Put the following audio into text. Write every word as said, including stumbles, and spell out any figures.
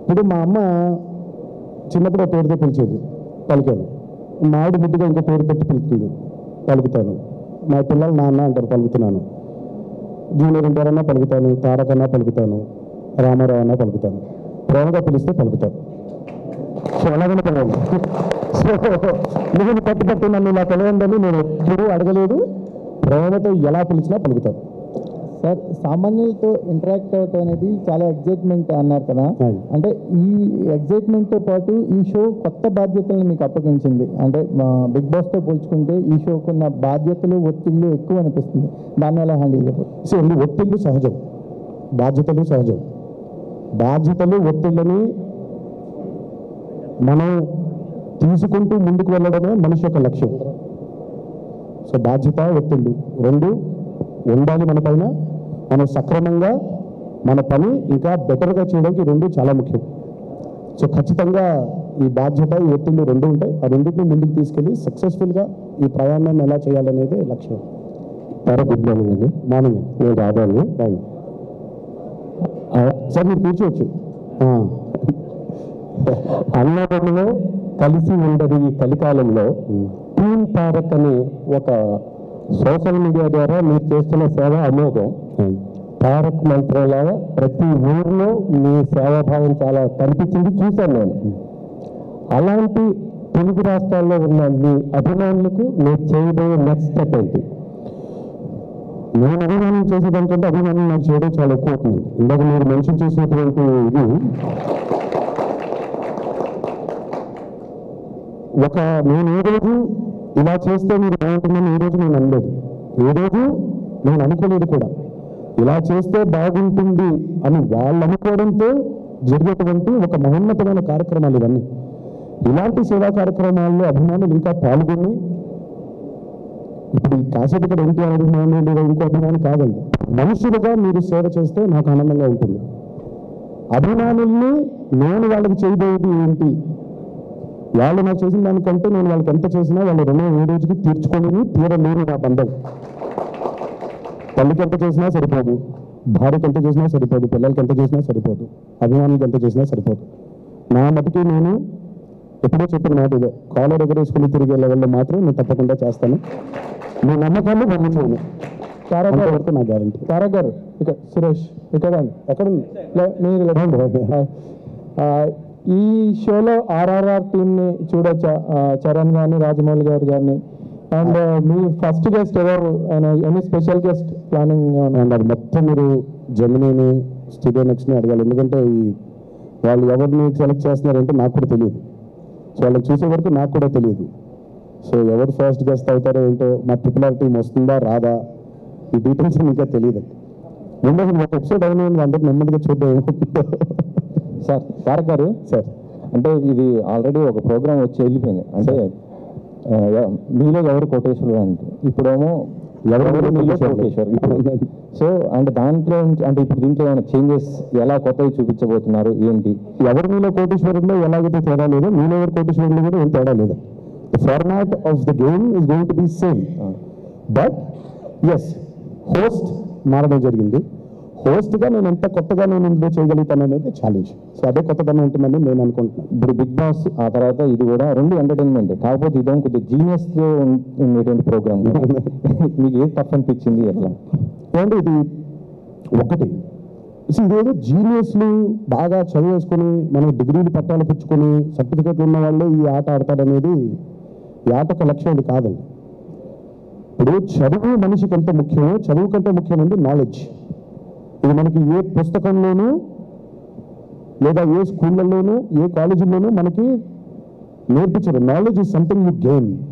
ఇప్పుడు మా అమ్మ చిన్నప్పుడు ఒక పేరుతో పిలిచేది, పలికాను. మా ఆవిడ ముద్దుగా ఇంకో పేరు పెట్టి పిలుస్తుంది, పలుకుతాను. మా పిల్లలు నాన్న అంటారు, పలుకుతున్నాను. జూనియర్ ఎన్టీఆర్ అన్నా పలుకుతాను, తారక్ అన్నా పలుకుతాను, రామారావు అన్నా పలుకుతాను. ప్రేమగా పిలిస్తే పలుకుతాను. సో అలాగనే పిలవాలి. సో నేను పట్టు పట్టి నన్ను ఇలా పిలవండి నేను ఎప్పుడూ అడగలేదు. ప్రేమతో ఎలా పిలిచినా పలుకుతాను. సార్, సామాన్యులతో ఇంటరాక్ట్ అవ్వటం అనేది చాలా ఎగ్జైట్మెంట్ అన్నారు కదా, అంటే ఈ ఎగ్జైట్మెంట్తో పాటు ఈ షో కొత్త బాధ్యతలను మీకు అప్పగించింది. అంటే బిగ్ బాస్తో పోల్చుకుంటే ఈ షోకున్న బాధ్యతలు, ఒత్తిళ్ళు ఎక్కువ అనిపిస్తుంది. దాన్ని ఎలా హ్యాండిల్ చేయబోతుంది? సో అండి, ఒత్తిళ్ళు సహజం, బాధ్యతలు సహజం. బాధ్యతలు, ఒత్తిళ్ళని మనం తీసుకుంటూ ముందుకు వెళ్ళడమే మనిషి యొక్క లక్ష్యం. సో బాధ్యత, ఒత్తిళ్ళు రెండు ఉండాలి మన పైన. మనం సక్రమంగా మన పని ఇంకా బెటర్గా చేయడానికి రెండు చాలా ముఖ్యం. సో ఖచ్చితంగా ఈ బాధ్యత, ఈ ఒత్తిళ్ళు రెండు ఉంటాయి. ఆ రెండింటిని ముందుకు తీసుకెళ్ళి సక్సెస్ఫుల్గా ఈ ప్రయాణాన్ని ఎలా చేయాలనేది లక్ష్యం. సార్, గుడ్ మార్నింగ్ అండి. మార్నింగ్ అండి. నేను రాదాన్ని సార్ మీరు కూర్చోవచ్చు. అన్నదమ్ములో కలిసి ఉండదు ఈ కలికాలంలో టీమ్ తారక్ అని ఒక సోషల్ మీడియా ద్వారా మీరు చేస్తున్న సేవ అమోఘం. తారక్ మంత్రంలాగా ప్రతి ఊరిలో మీ సేవాభావం చాలా కనిపించింది, చూశాను నేను. అలాంటి తెలుగు రాష్ట్రాల్లో ఉన్న మీ అభిమానులకు మీరు చేయబోయే నెక్స్ట్ స్టెప్ ఏంటి? నేను అభిమానం చేసేదానికంటే అభిమానం నాకు చేయడం చాలా ఎక్కువ అవుతుంది. ఇందాక మీరు మెన్షన్ చేసినటువంటి ఇది ఒక నేను ఏ రోజు ఇలా చేస్తే మీరు బాగుంటుందని ఏ రోజు నేను అనలేదు. ఏ రోజు నేను అనుకోలేదు కూడా. ఇలా చేస్తే బాగుంటుంది అని వాళ్ళు అనుకోవడంతో జరిగేటువంటి ఒక మహోన్నతమైన కార్యక్రమాలు ఇవన్నీ. ఇలాంటి సేవా కార్యక్రమాల్లో అభిమానులు ఇంకా పాల్గొని, ఇప్పుడు ఈ కాసేపు ఇక్కడ ఎన్టీఆర్ అభిమానులు లేదా ఇంకో అభిమాని కాదండి, మనుషులుగా మీరు సేవ చేస్తే నాకు ఆనందంగా ఉంటుంది. అభిమానుల్ని నేను వాళ్ళకి చేయబోయేది ఏంటి, వాళ్ళు నాకు చేసిన దానికంటే నేను వాళ్ళకి ఎంత చేసినా వాళ్ళ రుణం ఏ రోజుకి తీర్చుకోలేని తీరలేని నా బంధం. తల్లికి ఎంత చేసినా సరిపోదు, భార్యకి ఎంత చేసినా సరిపోదు, పిల్లలకి ఎంత చేసినా సరిపోదు, అభిమానులకి ఎంత చేసినా సరిపోదు. నా మటుకి నేను ఎప్పుడో చెప్పిన మాట ఇదే, కాలర్ ఎగరేసుకుని తిరిగే లెవెల్లో మాత్రం నేను తప్పకుండా చేస్తాను. మీ నమ్మకాన్ని గమనించను. తారక్ గారు వరకు నా గ్యారంటీ. తారక్ గారు ఇక్కడ, సురేష్ ఇక్కడ ఎక్కడ మీరు ఈ షోలో ఆర్ఆర్ఆర్ టీమ్ని చూడొచ్చా? చరణ్ కానీ, రాజమౌళి గారు కానీ, అండ్ మీ ఫస్ట్ గెస్ట్ ఎవరు? Any special guest planning? And అది మొత్తం మీరు జెమినీని, స్టూడియో నెక్స్ట్ని అడగాలి. ఎందుకంటే ఈ వాళ్ళు ఎవరిని సెలెక్ట్ చేస్తున్నారంటే నాకు కూడా తెలియదు. సో వాళ్ళని చూసే వరకు నాకు కూడా తెలియదు. సో ఎవరు ఫస్ట్ గెస్ట్ అవుతారో ఏంటో, మా ట్రిపుల్ ఆర్ టీం వస్తుందా రాదా, ఈ డీటెయిల్స్ ఇంకా తెలియదు. ముందు ఒక ఎపిసోడ్ అయినా అందరికి నెమ్మదిగా చూద్దాం ఏమవుతుందో. సార్, తారక్ గారు సార్, అంటే ఇది ఆల్రెడీ ఒక ప్రోగ్రామ్ వచ్చి వెళ్ళిపోయింది. అంటే మీలో ఎవరు కోటేశ్వరుడు అంటే, ఇప్పుడేమో ఎవరెవరు మీలో కోటేశ్వర్ ఇప్పుడు. సో అంటే దాంట్లో అంటే ఇప్పుడు దీంట్లో ఏమైనా చేంజెస్, ఎలా కొత్తవి చూపించబోతున్నారు ఏంటి? ఎవరి మీలో కోటేశ్వరుల్లో ఎలాగైతే తేడా లేదు, మీలో ఎవరు కోటేశ్వరుల్లో కూడా ఏం తేడా లేదు. The format of the game is going to be same. But yes, host మారడం జరిగింది. హోస్ట్గా నేను ఎంత కొత్తగా నేను ఇందులో చేయగలుగుతాను అనేది ఛాలెంజ్. సో అదే కొత్తదనం ఉంటుందని నేను అనుకుంటున్నాను. ఇప్పుడు బిగ్ బాస్ ఆ తర్వాత ఇది కూడా రెండు ఎంటర్టైన్మెంట్, కాకపోతే ఇదేమో కొద్దిగా జీనియస్తో ఉండేటువంటి ప్రోగ్రామ్. మీకు ఏది టఫ్ అనిపించింది ఎట్లా? ఏమంటే ఇది ఒకటి, ఇదేదో జీనియస్లు బాగా చదివేసుకొని మనం డిగ్రీలు పట్టాలు పుచ్చుకొని సర్టిఫికెట్లు ఉన్న వాళ్ళే ఈ ఆట ఆడతారనేది ఈ ఆట ఒక లక్ష్యం అది కాదండి. ఇప్పుడు చదువు మనిషికి ఎంత ముఖ్యమో చదువు కంటే ముఖ్యమైనది నాలెడ్జ్. ఇది మనకి ఏ పుస్తకంలోనూ లేదా ఏ స్కూళ్ళల్లోనూ ఏ కాలేజీల్లోనూ మనకి నేర్పించరు. Knowledge is something you gain.